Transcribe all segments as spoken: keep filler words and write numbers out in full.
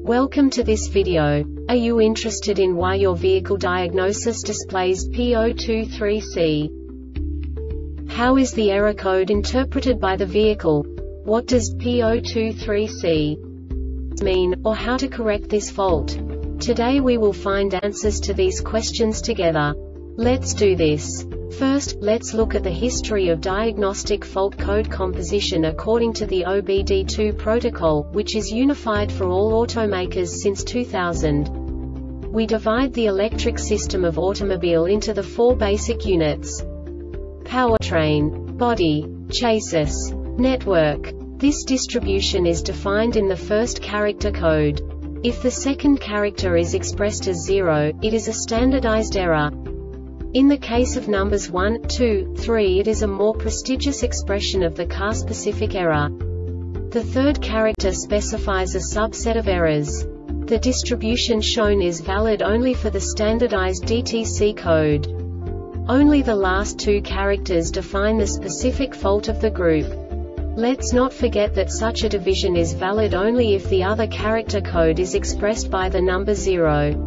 Welcome to this video. Are you interested in why your vehicle diagnosis displays P zero two three C? How is the error code interpreted by the vehicle? What does P zero two three C mean, or how to correct this fault? Today we will find answers to these questions together. Let's do this. First, let's look at the history of diagnostic fault code composition according to the O B D two protocol, which is unified for all automakers since two thousand. We divide the electric system of automobile into the four basic units: powertrain, body, chassis, network. This distribution is defined in the first character code. If the second character is expressed as zero, it is a standardized error. In the case of numbers one, two, three, it is a more prestigious expression of the car-specific error. The third character specifies a subset of errors. The distribution shown is valid only for the standardized D T C code. Only the last two characters define the specific fault of the group. Let's not forget that such a division is valid only if the other character code is expressed by the number zero.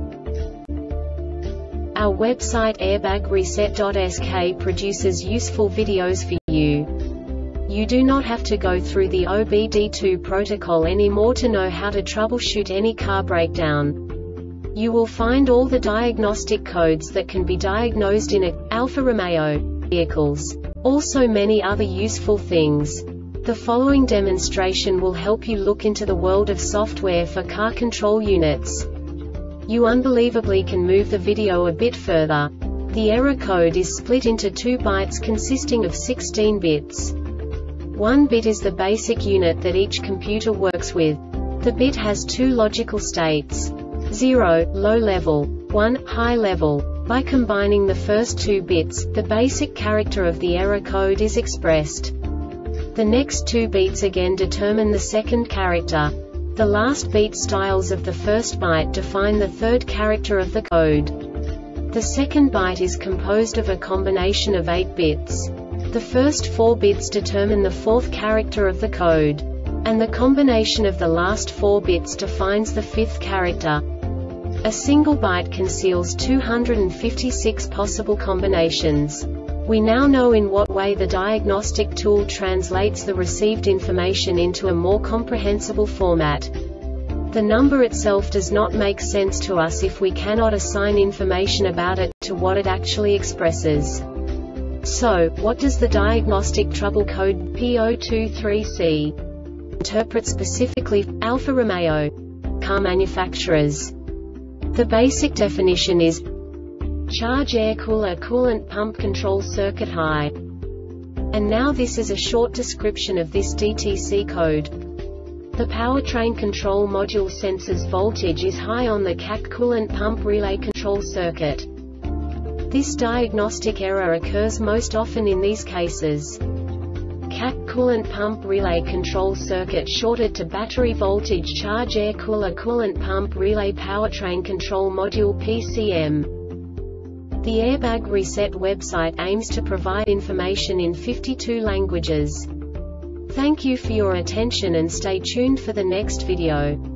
Our website airbag reset dot S K produces useful videos for you. You do not have to go through the O B D two protocol anymore to know how to troubleshoot any car breakdown. You will find all the diagnostic codes that can be diagnosed in a Alfa Romeo vehicles. Also many other useful things. The following demonstration will help you look into the world of software for car control units. You unbelievably can move the video a bit further. The error code is split into two bytes consisting of sixteen bits. One bit is the basic unit that each computer works with. The bit has two logical states: zero, low level, one, high level. By combining the first two bits, the basic character of the error code is expressed. The next two bits again determine the second character. The last beat styles of the first byte define the third character of the code. The second byte is composed of a combination of eight bits. The first four bits determine the fourth character of the code. And the combination of the last four bits defines the fifth character. A single byte conceals two hundred fifty-six possible combinations. We now know in what way the diagnostic tool translates the received information into a more comprehensible format. The number itself does not make sense to us if we cannot assign information about it to what it actually expresses. So, what does the diagnostic trouble code P zero two three C interpret specifically for Alfa Romeo car manufacturers? The basic definition is charge air cooler coolant pump control circuit high. And now this is a short description of this D T C code. The powertrain control module senses voltage is high on the C A C coolant pump relay control circuit. This diagnostic error occurs most often in these cases: C A C coolant pump relay control circuit shorted to battery voltage charge air cooler coolant pump relay powertrain control module P C M. The Airbag Reset website aims to provide information in fifty-two languages. Thank you for your attention and stay tuned for the next video.